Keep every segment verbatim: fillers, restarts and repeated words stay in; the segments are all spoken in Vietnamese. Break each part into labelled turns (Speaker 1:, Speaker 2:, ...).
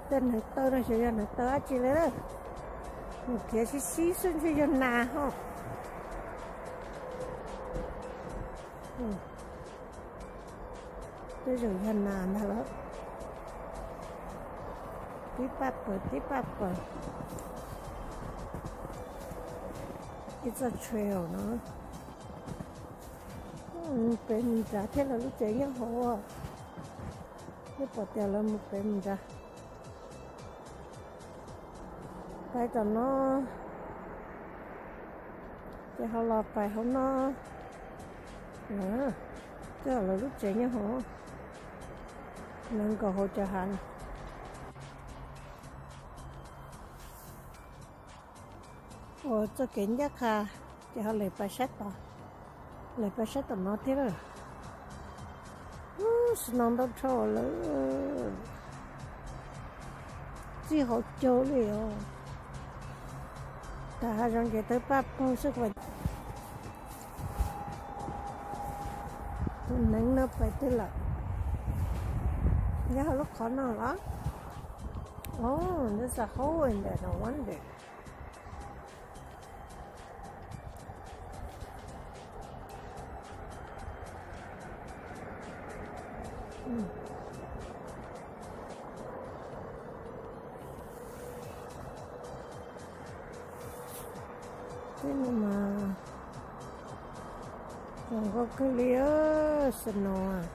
Speaker 1: tên này tơ nó sẽ cho nó tơ chỉ lấy đó một kia xí xí xuống cho cho nà không tôi rồi cho nà nà đó tiếp bắp rồi tiếp bắp rồi it's a trail nữa bên trả thế là lúc chạy nhá hồ lúc bỏ tiền là một bên ra phải cho nó cho họ lọt phải không nó nữa chứ là lúc chạy nhá hồ nên có hỗ trợ hành ồ cho kiến giác ha cho họ lấy bài sách đó lấy bài sách đó nó thế rồi snon đó cho là chỉ họ cho liệu ta rằng cái tới bắp không sức vật nắng nó phải tới là nhớ lúc khó nào đó oh there's a hole in there no wonder thế mà còn có cái lía snow à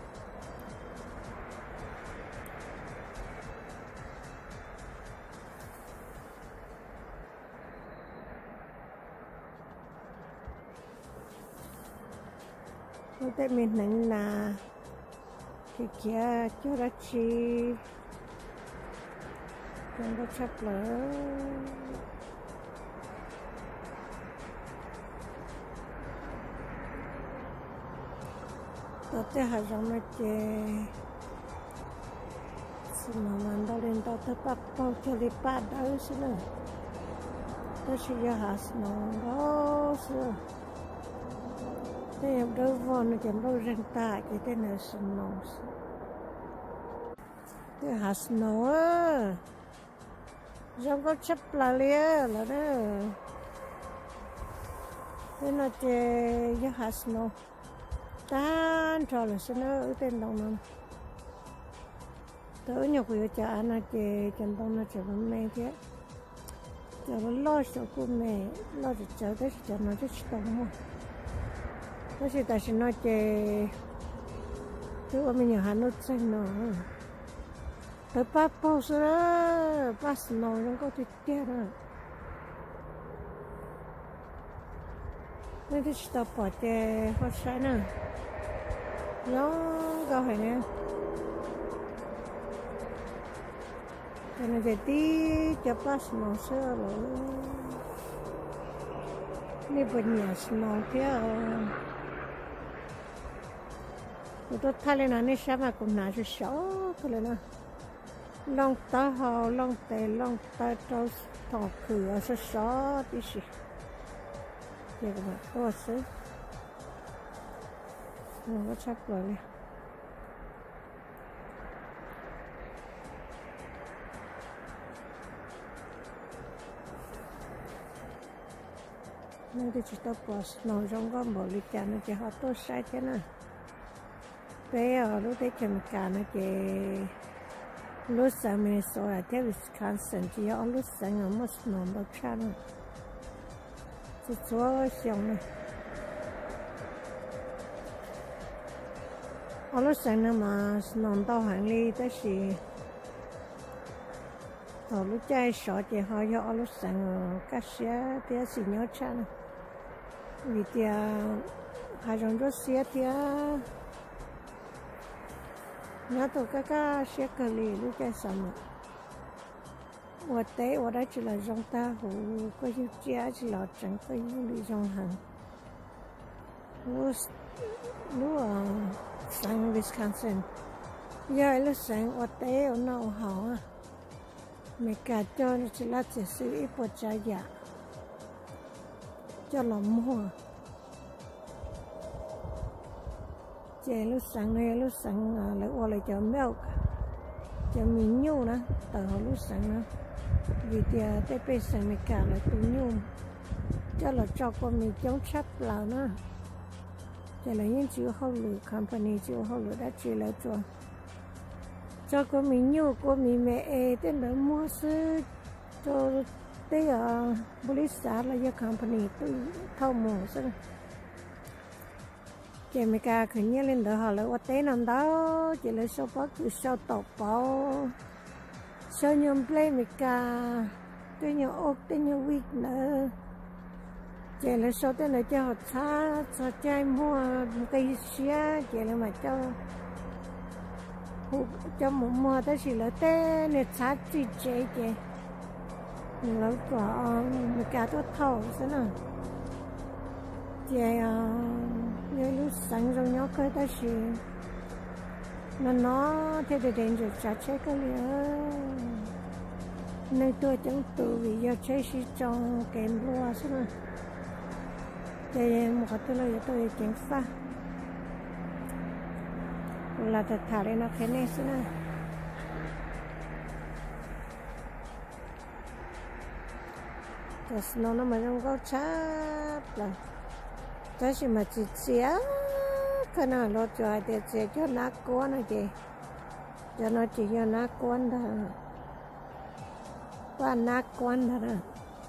Speaker 1: có thể mình nắng là cái kia cho ra chi không có chấp lỡ đó thế hay rằng mà chơi xin mà mình đã lên đó tới bắt bao cho đi bắt đó xin nữa đó chỉ là hạt snow đó xin thế em đâu vào nó chẳng đâu rèn ta cái tên là snow thế hạt snow á giống có chấp là lia là đó thế nó chơi với hạt snow tan trò là xin nó ở tên đồng nằm tới nhiều người cho anh là chơi chân đông nó chơi với mẹ thế cho nó lo sợ của mẹ lo cho cháu tới cho nó rất đông không đó là tại sao nó chơi thứ mà mình nhiều hàng nút xanh nó tới bắt bao giờ bắt nó nó có thể tiếc rồi nên thì stop bỏ chơi hoa sai nè nó câu hỏi nè cái này thì tí cho bắt nó sơ rồi nên bên nhà nó kia tôi thấy là nó sẽ mà cũng nãy rồi sáu thôi là long ta họ long tề long ta trâu thằng cửa số sáu tí gì vậy các bạn có sự nó có chắc rồi nè nên thì chỉ tao bỏ nó trong có một lít trà nó chỉ họ tốt sai thế nào bé ở lúc đấy chừng cả nó chỉ lúc sáng mình so ở theo Wisconsin chỉ ở lúc sáng ở một nón đó chăn chỉ cho xong này ở lúc sáng nó mà nón đó hàng ly tới gì ở lúc trái sọ chỉ họ cho ở lúc sáng các xe thì chỉ nhớ chăn vì thì hai trong đó xe thì nhớ tụi các cái xe cờ lì lúc chạy xong rồi, ở đây ở đây chỉ là trong ta hồ có những chia chỉ là chẳng có những lý trong hàng, lúc lúc ở sang Wisconsin, giờ lúc sang ở đây ở nào hảo à, mấy cả cho chỉ là chỉ sử ít một trái giả, cho lòng mua. Chị lúc sáng này lúc sáng lại qua lại cho milk cho mình nhu nữa từ hồi lúc sáng nữa vì thì tới bây giờ mình cả là tụi nhu cho là cho con mình chống chấp là nữa cho là những chữ hậu lửa company chữ hậu lửa đã chỉ là cho cho con mình nhu con mình mẹ tên là mua sư cho tới ở police là do company tôi thâu mổ sao chị mình cả khởi nhiên lên đó họ là ở tế năm đó chị lấy số bác từ sau tàu bao sau nhom play mình cả cái nhiều ốc cái nhiều week nữa chị lấy số tên là cho họ xa cho trai mua cây xía chị lấy mà cho cho một mua đó chỉ là tên này xa chị chị chị lâu quả mình cả tôi thâu sao nào chị như lúc sáng rồi nhớ cái đó gì nó nó thế thì đến rồi trả chế cái liền nên tôi chẳng tự vì giờ chế sĩ trong kèm loa sao mà thì một cái tôi là tôi chẳng pha là thật thà lên nó thế này sao nào thì nó nó mà không có chắp là đó chỉ mà chỉ xía cái nào lo cho thì sẽ cho nó con này chị cho nó chỉ cho nó con đó và nó con đó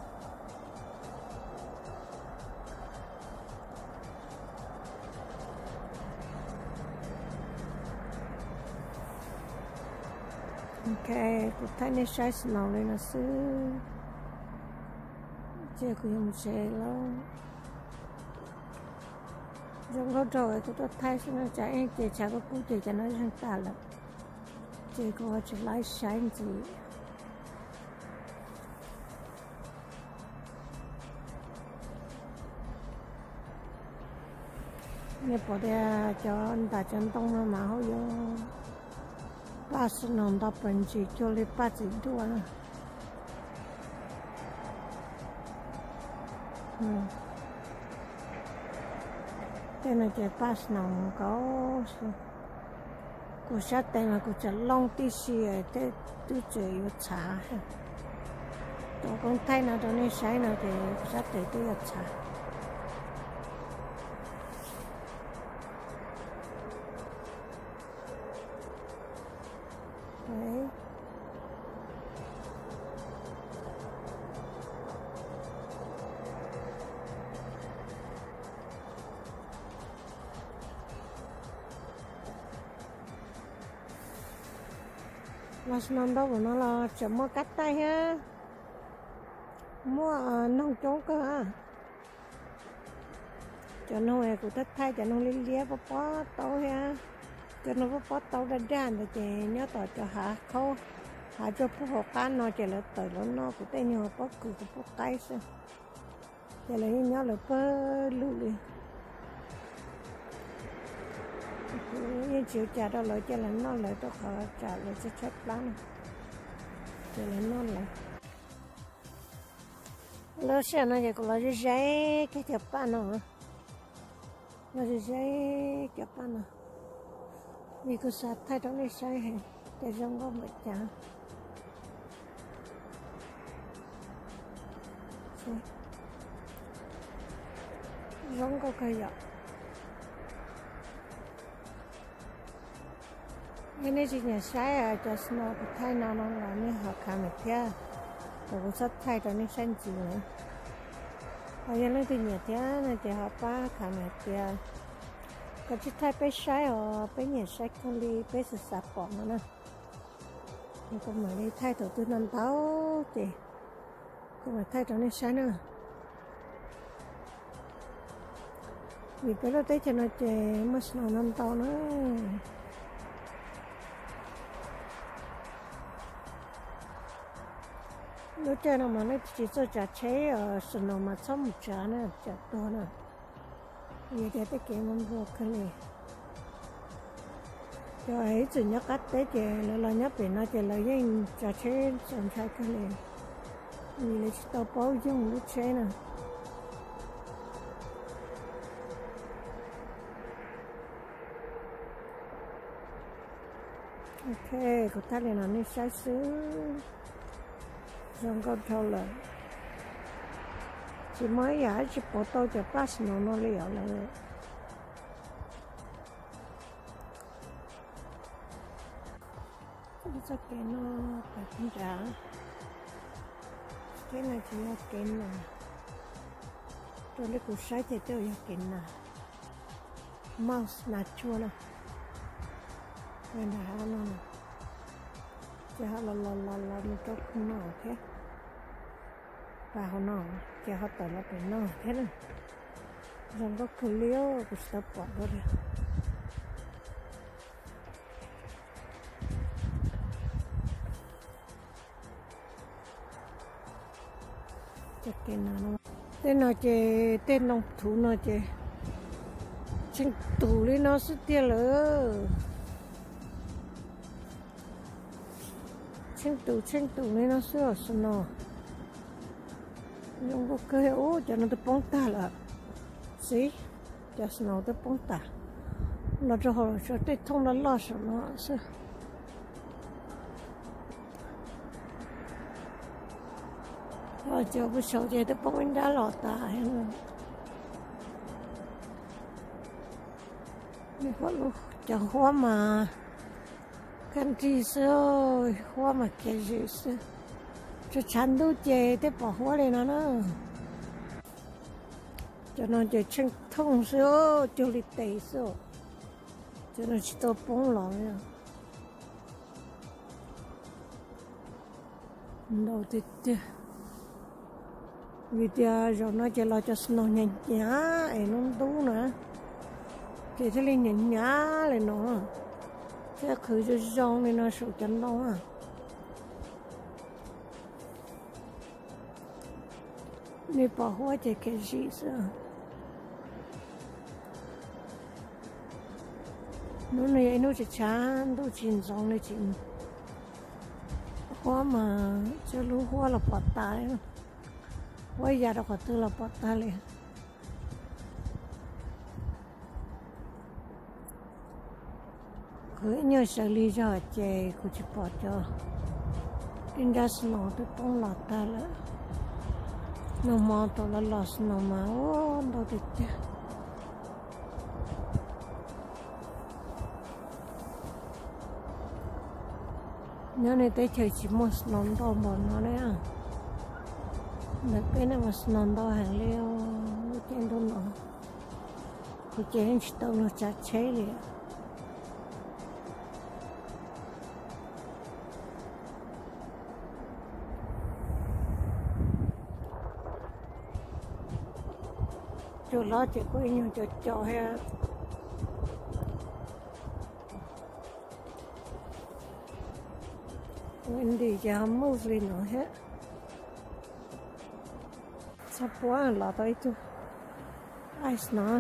Speaker 1: ok tôi thấy nó sai màu này nó xứ chưa có dùng xe lâu trong đó rồi tôi tôi thấy nó chạy chị chả có cụ chị cho nó sang ta là chị có chỉ lái sáng gì như bỏ ra cho anh ta chân tông mà họ vô ba mươi năm đó bên chị cho lên ba mươi đô nữa tên là chỉ ba mươi năm có cô sát tên là cô chỉ long tí xì thế tôi chỉ có trả tôi cũng thấy nó đó nên sai nó thì sát tên tôi có trả đấy mà năm đó của nó là chỉ mua cắt tay ha mua nông trốn cơ ha cho nó về của tất thay cho nó liên lia bó bó tàu ha cho nó bó bó tàu ra ra để chị nhớ tỏ cho hạ khâu hạ cho phú hộ can nó chỉ là tới nó nó của tên nhỏ bó cử của bó tay sao chỉ là nhớ là bơ lụ đi nhưng chịu trả đó lại cho là nó lại tôi khó trả lại cho chết lắm cho là nó lại lúc sau nó chỉ có là dây cái chụp pan nó nó dây chụp pan nó vì có sát thay đó này sai hết để trong có một trả giống có cây dọc cái này chỉ là sai à cho nó thay nào nó là như họ làm được thế rồi cũng sắp thay cho nó xanh gì nữa họ giờ nó thì nhẹ thế này thì họ ba làm được thế có chỉ thay bé sai ở bé nhẹ sai con đi bé sạch sạch bỏ nó nè nhưng còn mà đi thay tổ tư năm táo thì còn mà thay cho nó sai nữa vì cái đó tới cho nó chè mất nó năm táo nữa lúc chơi nó mà nó chỉ cho trả chế ở sân nó mà xong một trả nữa trả to nữa vì thế cái kia mình vô cái này cho ấy chỉ nhắc cắt tới chè là là nhắc về nó chè là những trả chế sân trái cái này vì là chỉ tao bao dung lúc chế nè ok cô ta lên nó đi sai xứ xong con thâu là chỉ mới giả chỉ bỏ tôi cho pass nó nó liều là cái cái nó phải cũng trả cái này chỉ là cái này tôi lấy củ sấy thì tôi là cái này mouse nát chua nè nên là nó chỉ họ là là là là nó cho không nọ thế và họ nọ chỉ họ tự là phải nọ thế này rồi có cứ liêu cứ stop bỏ đó đi chắc cái nào nó tên nó chơi tên nông thủ nó chơi chân tủ lên nó sẽ tiêu lỡ chân tủ chân tủ lên nó sẽ ở sân nó nhưng có cái ô cho nó tới bóng ta là gì cho nó tới bóng ta nó cho họ cho tới thông nó lo sợ nó sẽ rồi cho cái số chơi tới bóng đã lọt ta hay mình có lúc cho hoa mà cái gì rồi hoa mà cái gì rồi cho chăn đủ chơi để bỏ hoa lên nó nữa cho nó chơi chân thông rồi cho lịch tệ rồi cho nó chỉ tao bông lỏng rồi đâu thì thì vì giờ rồi nó chơi lo cho nó nhẹ nhàng ấy nó đủ nữa thì thế lên nhẹ nhàng lên nó thế cứ cho rong lên nó sụt chân nó à nếu bỏ hoa thì cái gì sao nó này nó chỉ chán nó chỉ rong này chỉ hoa mà cho lú hoa là bỏ tay hoa giờ đâu có tư là bỏ tay liền cứ nhớ xử lý cho chị cũng chỉ bỏ cho in ra snow tôi bông lọt ta là nó mò tôi là lọt snow mà ô đâu được chứ nhớ này tới chơi chỉ một snow đâu bỏ nó đấy à được cái này mà snow đâu hàng liêu trên đó nó cứ chơi chỉ tao nó chặt chế liền cho lo chỉ có nhiều cho cho ha mình đi cho mua gì nữa hết sắp quá là tới chứ ice nó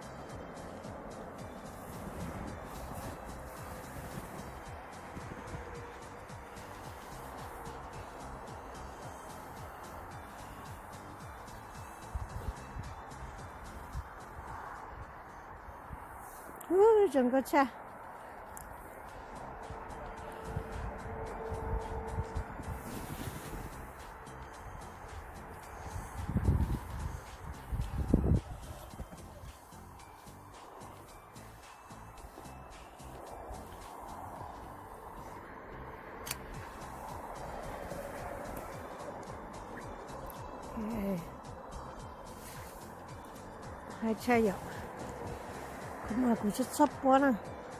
Speaker 1: 整个菜。hai chai dầu mà cũng rất sắp quá nè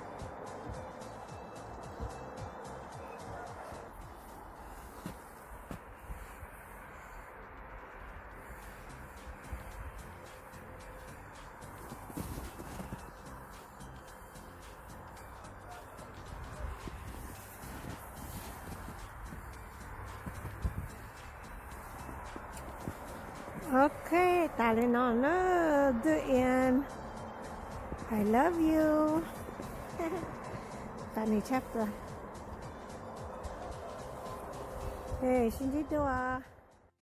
Speaker 1: okay, ta lên nó nó the end. I love you. Ta này chắc rồi. Hey, xin chào.